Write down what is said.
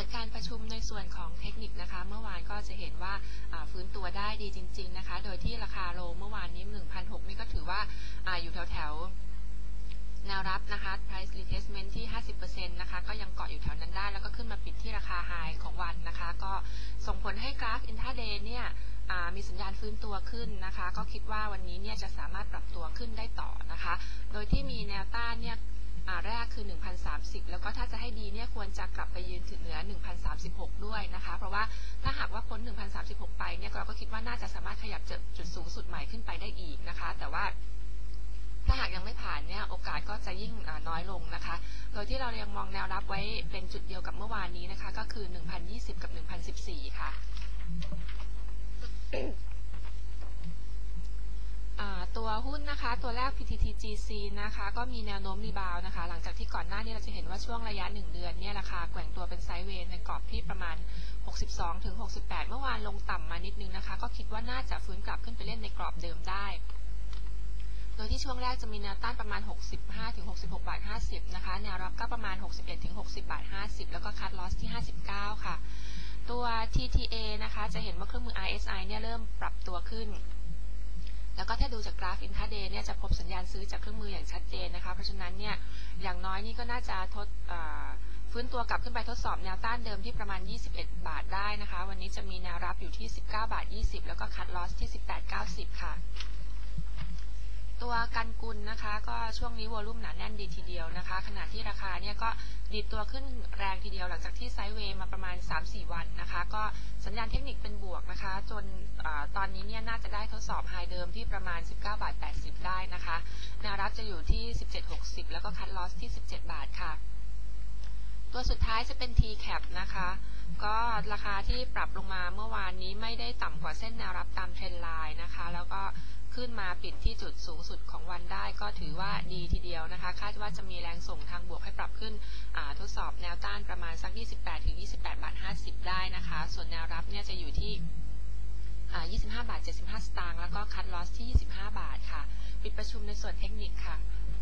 ดการประชุมในส่วนของเทคนิคนะคะเมื่อวานก็จะเห็นว่าฟื้นตัวได้ดีจริงๆนะคะโดยที่ราคาโลเมื่อวานนี้ 1,600 นี่ก็ถือว่าอยู่แถวแนวรับนะคะ price retracement ที่ 50% นะคะก็ยังเกาะอยู่แถวนั้นได้แล้วก็ขึ้นมาปิดที่ราคา high ของวันนะคะก็ส่งผลให้กราฟ intraday เนี่ยมีสัญญาณฟื้นตัวขึ้นนะคะก็คิดว่าวันนี้เนี่ยจะสามารถปรับตัวขึ้นได้ต่อนะคะโดยที่มีแนวต้านเนี่ยแรกคือ 1,030 แล้วก็ถ้าจะให้ดีเนี่ยควรจะกลับไปยืนถึงเหนือ 1,036 ด้วยนะคะเพราะว่าถ้าหากว่าพ้น 1,036 ไปเนี่ยเราก็คิดว่าน่าจะสามารถขยับจุดสูงสุดใหม่ขึ้นไปได้อีกนะคะแต่ว่าถ้าหากยังไม่ผ่านเนี่ยโอกาสก็จะยิ่งน้อยลงนะคะโดยที่เรายังมองแนวรับไว้เป็นจุดเดียวกับเมื่อวานนี้นะคะก็คือ 1,020 กับ 1,014 ค่ะตัวหุ้นนะคะตัวแรก PTTGC นะคะก็มีแนวโน้มรีบาวนะคะหลังจากที่ก่อนหน้านี้เราจะเห็นว่าช่วงระยะ1เดือนเนี่ยราคาแกว่งตัวเป็นไซด์เวย์ในกรอบที่ประมาณ 62 ถึง 68 เมื่อวานลงต่ำมานิดนึงนะคะก็คิดว่าน่าจะฟื้นกลับขึ้นไปเล่นในกรอบเดิมได้โดยที่ช่วงแรกจะมีแนวต้านประมาณ 65 ถึง 66 บาท 50 นะคะแนวรับก็ประมาณ 61 ถึง 60 บาท 50 แล้วก็คัทลอสที่ 59 ค่ะตัว TTA นะคะจะเห็นว่าเครื่องมือ RSI เนี่ยเริ่มปรับตัวขึ้นแล้วก็ถ้าดูจากกราฟ intraday เนี่ยจะพบสัญญาณซื้อจากเครื่องมืออย่างชัดเจนนะคะเพราะฉะนั้นเนี่ยอย่างน้อยนี่ก็น่าจะฟื้นตัวกลับขึ้นไปทดสอบแนวต้านเดิมที่ประมาณ 21 บาทได้นะคะวันนี้จะมีแนวรับอยู่ที่ 19 บาท 20 แล้วก็คัทลอสที่ 18.90 ค่ะตัวกันกุลนะคะก็ช่วงนี้วอลุ่มหนาแน่นดีทีเดียวนะคะขณะที่ราคาเนี่ยก็ดีดตัวขึ้นแรงทีเดียวหลังจากที่ไซด์เวย์มาประมาณ 3-4 วันนะคะก็สัญญาณเทคนิคเป็นบวกนะคะจนตอนนี้เนี่ยน่าจะได้ทดสอบไฮเดิมที่ประมาณ 19 บาท 80 ได้นะคะแนวรับจะอยู่ที่ 17.60 แล้วก็คัทลอสที่ 17 บาทค่ะตัวสุดท้ายจะเป็น TCAP นะคะก็ราคาที่ปรับลงมาเมื่อวานนี้ไม่ได้ต่ำกว่าเส้นแนวรับตามเทรนด์ไลน์นะคะแล้วก็ขึ้นมาปิดที่จุดสูงสุดของวันได้ก็ถือว่าดีทีเดียวนะคะคาดว่าจะมีแรงส่งทางบวกให้ปรับขึ้นทดสอบแนวต้านประมาณสัก 28 ถึง 28 บาท 50 ได้นะคะส่วนแนวรับเนี่ยจะอยู่ที่25 บาท 75 สตางค์แล้วก็คัทลอสที่ 25 บาทค่ะปิดประชุมในส่วนเทคนิคค่ะ